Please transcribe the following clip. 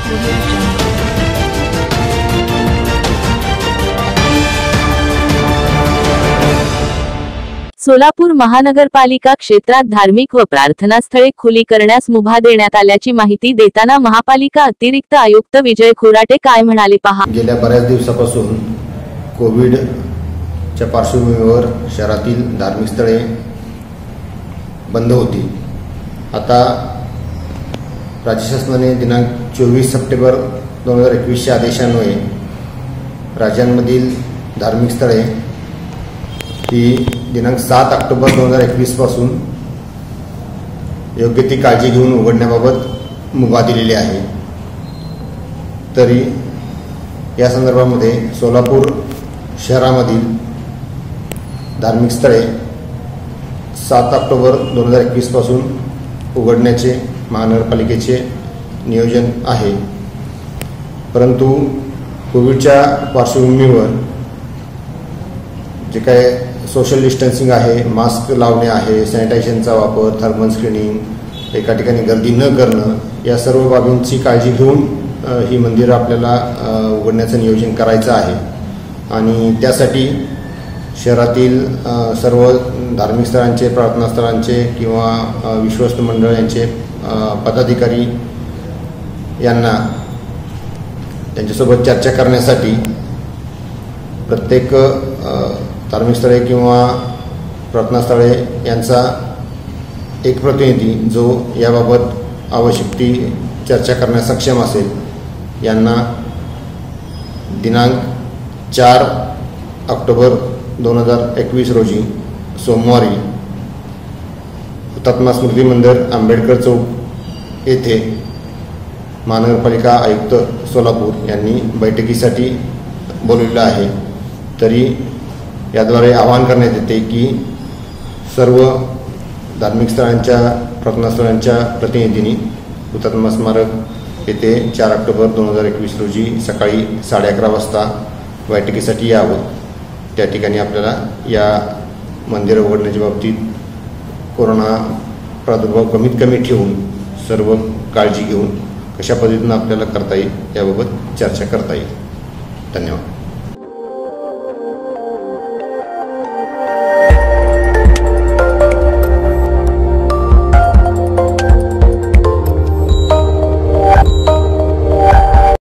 सोलापूर महानगरपालिका क्षेत्रात धार्मिक व प्रार्थनास्थळे खुली करण्यास मुभा देण्यात आल्याची माहिती देताना महापालिका अतिरिक्त आयुक्त विजय खोराटे काय म्हणाले पहा। गेल्या बऱ्याच दिवसापासून कोविडच्या पार्श्वभूमीवर शहरातील धार्मिक स्थळे बंद होती। आता राज्य शासनाने दिनांक 24 सप्टेंबर 2021 च्या आदेशान्वये राज्यांमधील धार्मिक स्थळे ही दिनांक 7 ऑक्टोबर 2021 पासून योग्य ती काळजी घेऊन उघडण्याबाबत मुभा दिलेली आहे। तरी या संदर्भामध्ये सोलापूर शहरामधील धार्मिक स्थळे 7 ऑक्टोबर 2021 पासून उघडण्याचे महानगरपालिकेचे नियोजन आहे। परंतु कोविडच्या पार्श्वभूमीवर जे काय सोशल डिस्टन्सिंग आहे, मास्क लावणे आहे, सॅनिटायझेशनचा वापर, थर्मल स्क्रीनिंग, एका ठिकाणी गर्दी न करणं, या सर्व बाबींची काळजी घेऊन ही मंदिरं आपल्याला उघडण्याचं नियोजन करायचं आहे। आणि त्यासाठी शहरातील सर्व धार्मिक स्थळांचे, प्रार्थनास्थळांचे किंवा विश्वस्त मंडळ यांचे पदाधिकारी यांना त्यांच्यासोबत चर्चा करण्यासाठी प्रत्येक धार्मिक स्थळे किंवा प्रार्थनास्थळे यांचा एक प्रतिनिधी जो याबाबत आवश्यक ती चर्चा करण्यास सक्षम असेल यांना दिनांक 4 ऑक्टोबर 2021 रोजी सोमवारी हुतात्मा स्मृती मंदिर, आंबेडकर चौक येथे महानगरपालिका आयुक्त सोलापूर यांनी बैठकीसाठी बोलवलेलं आहे। तरी याद्वारे आवाहन करण्यात येते की सर्व धार्मिक स्थळांच्या, प्रार्थनास्थळांच्या प्रतिनिधींनी हुतात्मा स्मारक येथे 4 ऑक्टोबर 2021 रोजी सकाळी 11:30 वाजता बैठकीसाठी यावं। त्या ठिकाणी आपल्याला या मंदिरं उघडण्याच्या बाबतीत कोरोना प्रादुर्भाव कमीत कमी ठेवून सर्व काळजी घेऊन कशा पद्धतीनं आपल्याला करता येईल याबाबत चर्चा करता येईल। धन्यवाद।